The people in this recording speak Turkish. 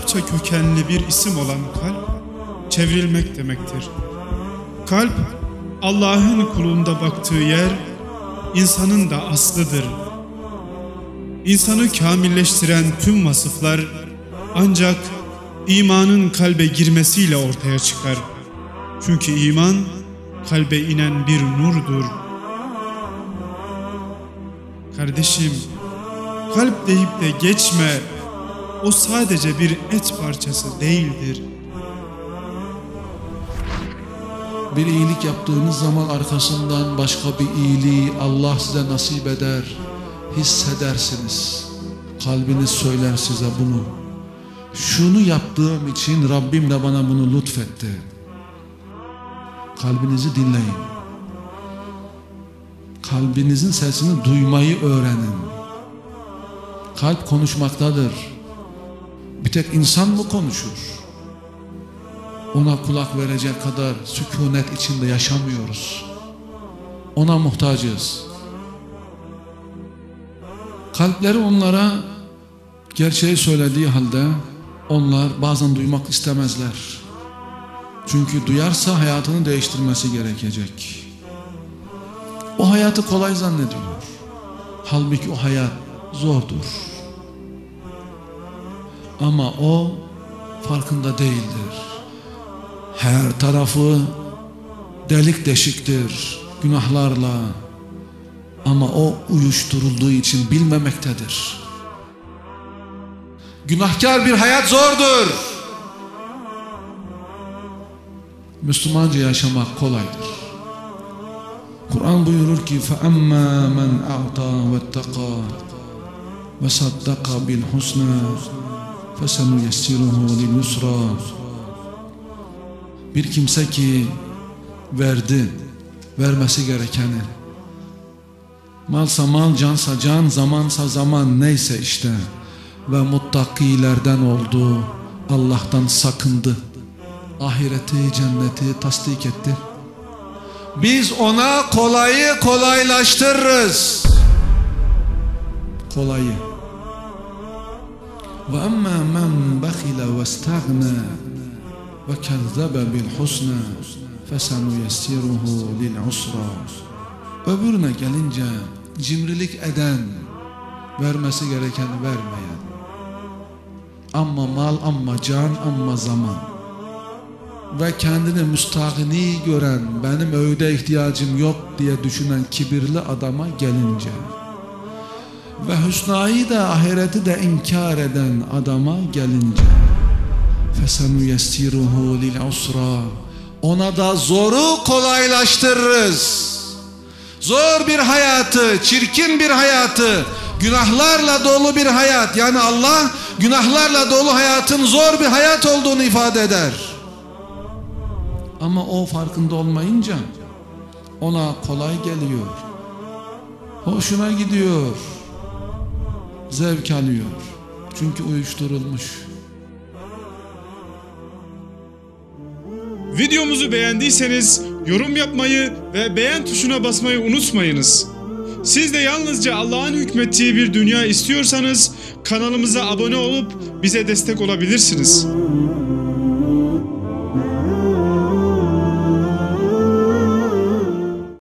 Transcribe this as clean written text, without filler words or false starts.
Arapça kökenli bir isim olan kalp, çevrilmek demektir. Kalp, Allah'ın kulunda baktığı yer, insanın da aslıdır. İnsanı kamilleştiren tüm vasıflar ancak imanın kalbe girmesiyle ortaya çıkar. Çünkü iman, kalbe inen bir nurdur. Kardeşim, kalp deyip de geçme, o sadece bir et parçası değildir. Bir iyilik yaptığınız zaman arkasından başka bir iyiliği Allah size nasip eder, hissedersiniz. Kalbiniz söyler size bunu. Şunu yaptığım için Rabbim de bana bunu lütfetti. Kalbinizi dinleyin. Kalbinizin sesini duymayı öğrenin. Kalp konuşmaktadır. Bir tek insan mı konuşur? Ona kulak verecek kadar sükunet içinde yaşamıyoruz. Ona muhtacız. Kalpleri onlara gerçeği söylediği halde onlar bazen duymak istemezler. Çünkü duyarsa hayatını değiştirmesi gerekecek. O hayatı kolay zannediyor. Halbuki o hayat zordur. Ama o farkında değildir. Her tarafı delik deşiktir günahlarla. Ama o uyuşturulduğu için bilmemektedir. Günahkar bir hayat zordur. Müslümanca yaşamak kolaydır. Kur'an buyurur ki فَأَمَّا مَنْ أَعْطَى وَاتَّقَى وَصَدَّقَ بِالْحُسْنَى فَسَنُيَسِّرُهُ لِلْيُسْرَى. Bir kimse ki verdi, vermesi gerekeni, malsa mal, cansa can, zamansa zaman, neyse işte, ve muttakilerden oldu, Allah'tan sakındı, ahireti, cenneti tasdik etti. Biz ona kolayı kolaylaştırırız. Kolayı. Ve emmâ men bekhile ve istagna ve kezzebe bil husna fesenuyessiruhu lil usra. Öbürüne gelince cimrilik eden, vermesi gerekeni vermeyen, amma mal, amma can, amma zaman ve kendini müstahni gören, benim öğüde ihtiyacım yok diye düşünen kibirli adama gelince ve hüsnayı da ahireti de inkar eden adama gelince fesenuyessiruhu lil usra, ona da zoru kolaylaştırırız. Zor bir hayatı, çirkin bir hayatı, günahlarla dolu bir hayat, yani Allah günahlarla dolu hayatın zor bir hayat olduğunu ifade eder. Ama o farkında olmayınca ona kolay geliyor, hoşuna gidiyor, zevk alıyor. Çünkü uyuşturulmuş. Videomuzu beğendiyseniz yorum yapmayı ve beğen tuşuna basmayı unutmayınız. Siz de yalnızca Allah'ın hükmettiği bir dünya istiyorsanız kanalımıza abone olup bize destek olabilirsiniz.